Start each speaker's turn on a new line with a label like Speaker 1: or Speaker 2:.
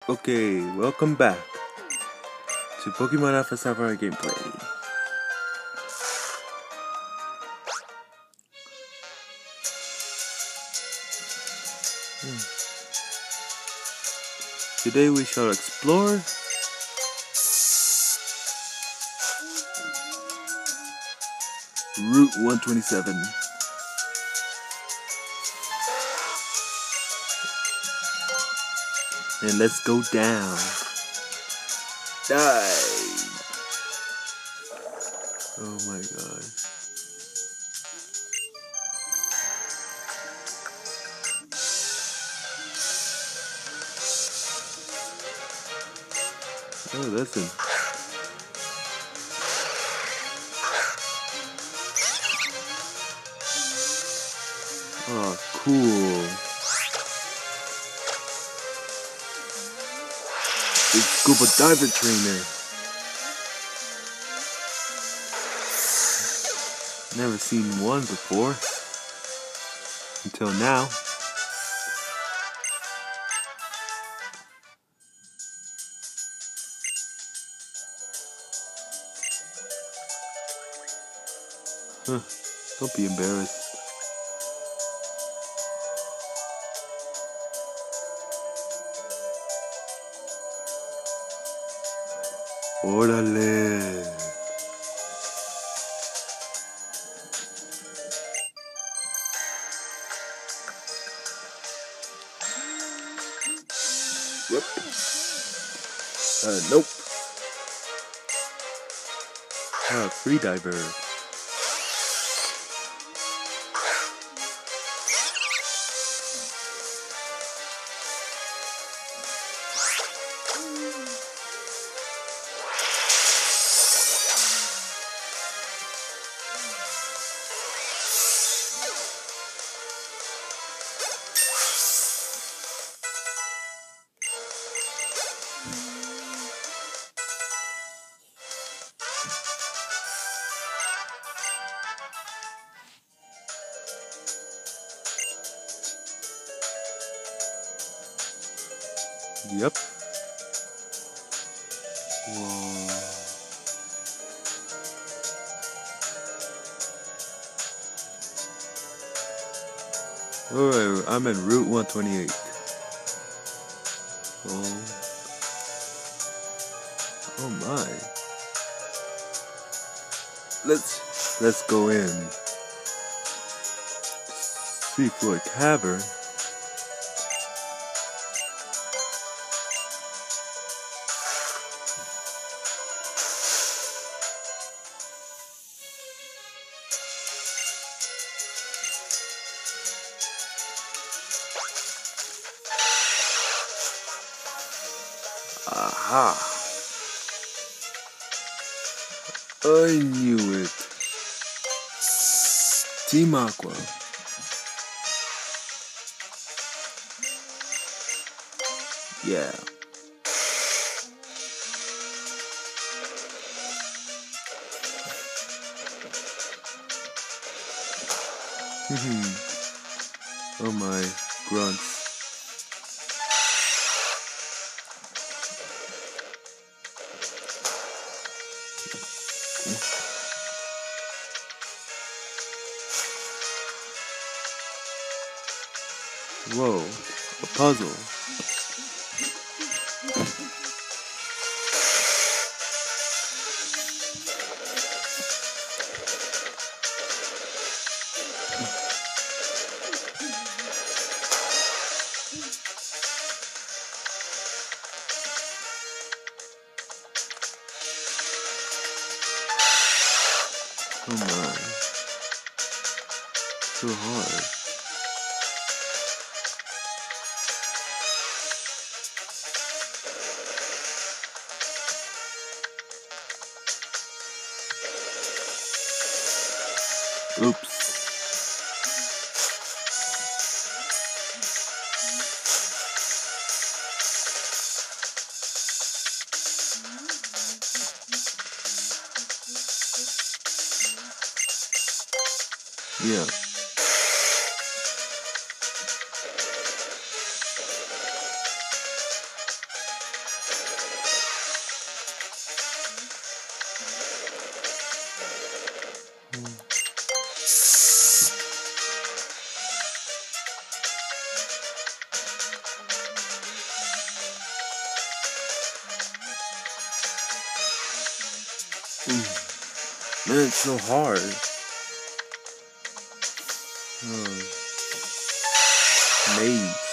Speaker 1: Okay, welcome back to Pokemon Alpha Sapphire gameplay. Today we shall explore Route 127. And let's go down. Die! Oh my god. Oh, listen. Oh, cool. Big scuba diver trainer. Never seen one before. Until now. Huh. Don't be embarrassed. Órale. Yep. Nope. Free diver. Yep. Whoa. Alright, I'm in Route 128. Oh my. Let's go in. Seafloor Cavern. Aha! I knew it. Team Aqua. Yeah. Oh my, grunts. Whoa, a puzzle. Oh my, so hard. Oops. Yeah. Man, it's so hard. Maze.